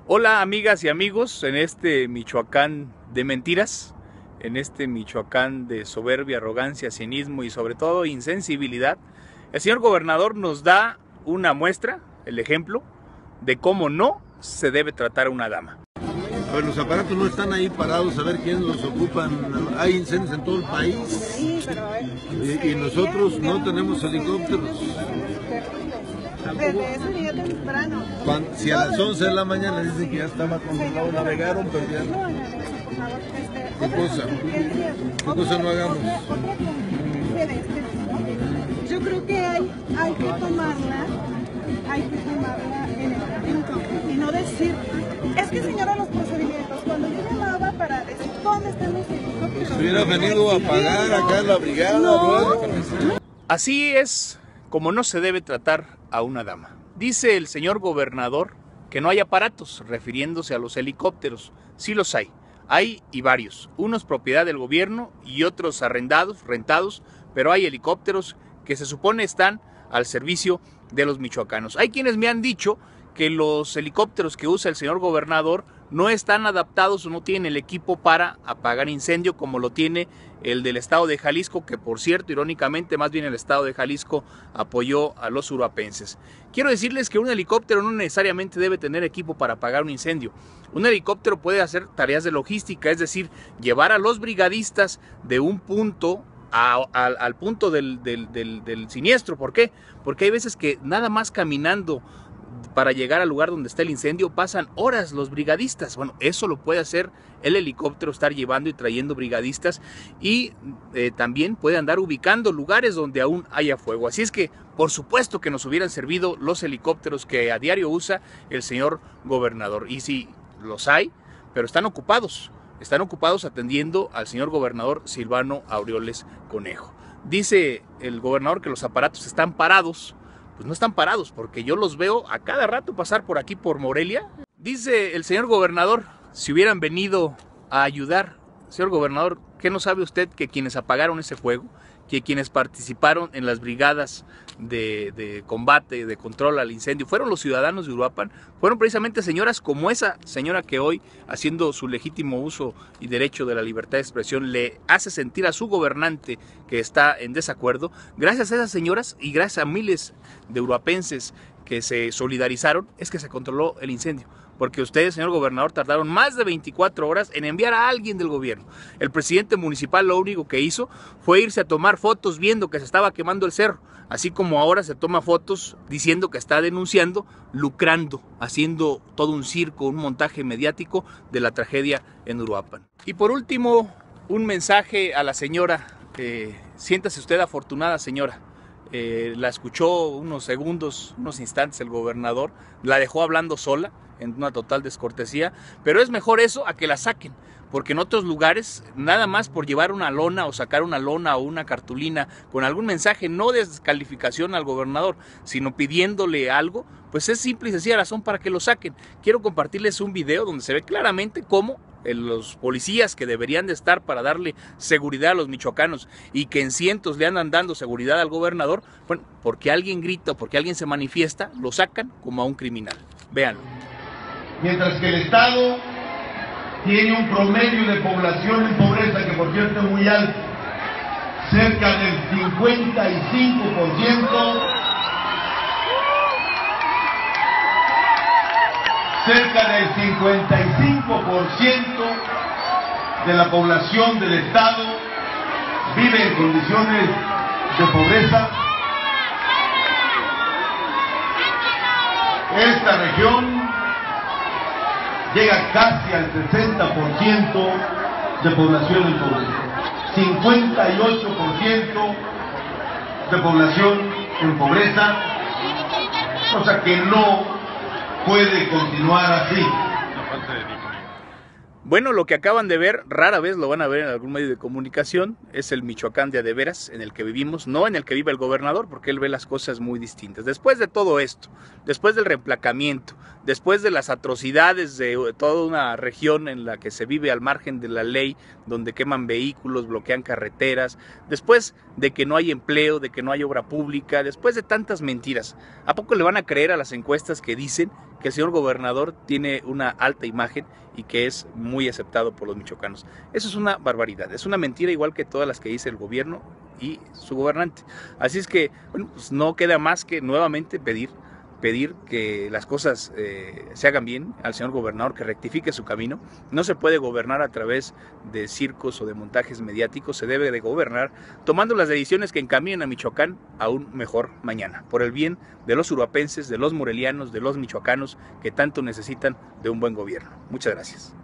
Hola amigas y amigos, en este Michoacán de mentiras, en este Michoacán de soberbia, arrogancia, cinismo y sobre todo insensibilidad, el señor gobernador nos da una muestra, el ejemplo, de cómo no se debe tratar a una dama. A ver, los aparatos no están ahí parados a ver quiénes los ocupan. Hay incendios en todo el país y nosotros no tenemos helicópteros. Desde ese día temprano. Si a las 11 de la mañana dicen que ya estaba controlado, navegaron, pero ya no. ¿Qué cosa no hagamos? Yo creo que hay que tomarla en el momento y no decir, es que señora los procedimientos, cuando yo llamaba para decir dónde están los helicópteros. Si hubiera venido a pagar acá en la brigada, no. Así es como no se debe tratar a una dama. Dice el señor gobernador que no hay aparatos, refiriéndose a los helicópteros. Sí los hay y varios. Unos propiedad del gobierno y otros arrendados, rentados, pero hay helicópteros que se supone están al servicio de los michoacanos. Hay quienes me han dicho que los helicópteros que usa el señor gobernador no están adaptados o no tienen el equipo para apagar incendio como lo tiene el del estado de Jalisco, que por cierto, irónicamente, más bien el estado de Jalisco apoyó a los uruapenses. Quiero decirles que un helicóptero no necesariamente debe tener equipo para apagar un incendio. Un helicóptero puede hacer tareas de logística, es decir, llevar a los brigadistas de un punto al punto del siniestro. ¿Por qué? Porque hay veces que nada más caminando para llegar al lugar donde está el incendio pasan horas los brigadistas. Bueno, eso lo puede hacer el helicóptero, estar llevando y trayendo brigadistas, y también puede andar ubicando lugares donde aún haya fuego. Así es que por supuesto que nos hubieran servido los helicópteros que a diario usa el señor gobernador, y sí los hay, pero están ocupados atendiendo al señor gobernador Silvano Aureoles Conejo. Dice el gobernador que los aparatos están parados. Pues no están parados, porque yo los veo a cada rato pasar por aquí, por Morelia. Dice el señor gobernador, si hubieran venido a ayudar. Señor gobernador, ¿qué no sabe usted que quienes apagaron ese fuego, que quienes participaron en las brigadas de combate, de control al incendio, fueron los ciudadanos de Uruapan? Fueron precisamente señoras como esa señora que hoy, haciendo su legítimo uso y derecho de la libertad de expresión, le hace sentir a su gobernante que está en desacuerdo. Gracias a esas señoras y gracias a miles de uruapenses que se solidarizaron, es que se controló el incendio. Porque ustedes, señor gobernador, tardaron más de 24 horas en enviar a alguien del gobierno. El presidente municipal lo único que hizo fue irse a tomar fotos viendo que se estaba quemando el cerro, así como ahora se toma fotos diciendo que está denunciando, lucrando, haciendo todo un circo, un montaje mediático de la tragedia en Uruapan. Y por último, un mensaje a la señora. Siéntase usted afortunada, señora. La escuchó unos segundos, unos instantes el gobernador, la dejó hablando sola en una total descortesía, pero es mejor eso a que la saquen, porque en otros lugares, nada más por llevar una lona o sacar una lona o una cartulina con algún mensaje, no de descalificación al gobernador, sino pidiéndole algo, pues es simple y sencilla razón para que lo saquen. Quiero compartirles un video donde se ve claramente cómo los policías que deberían de estar para darle seguridad a los michoacanos y que en cientos le andan dando seguridad al gobernador, bueno, porque alguien grita o porque alguien se manifiesta, lo sacan como a un criminal. Véanlo. Mientras que el Estado tiene un promedio de población en pobreza que por cierto es muy alto, cerca del 55%, cerca del 55% de la población del Estado vive en condiciones de pobreza. Esta región llega casi al 60% de población en pobreza, 58% de población en pobreza, cosa que no puede continuar así. Bueno, lo que acaban de ver, rara vez lo van a ver en algún medio de comunicación, es el Michoacán de veras en el que vivimos, no en el que vive el gobernador, porque él ve las cosas muy distintas. Después de todo esto, después del reemplacamiento, después de las atrocidades de toda una región en la que se vive al margen de la ley, donde queman vehículos, bloquean carreteras, después de que no hay empleo, de que no hay obra pública, después de tantas mentiras, ¿a poco le van a creer a las encuestas que dicen que el señor gobernador tiene una alta imagen y que es muy aceptado por los michoacanos. Eso es una barbaridad, es una mentira igual que todas las que dice el gobierno y su gobernante. Así es que, bueno, pues no queda más que nuevamente pedir que las cosas se hagan bien, al señor gobernador que rectifique su camino. No se puede gobernar a través de circos o de montajes mediáticos, se debe de gobernar tomando las decisiones que encaminen a Michoacán a un mejor mañana, por el bien de los uruapenses, de los morelianos, de los michoacanos que tanto necesitan de un buen gobierno. Muchas gracias.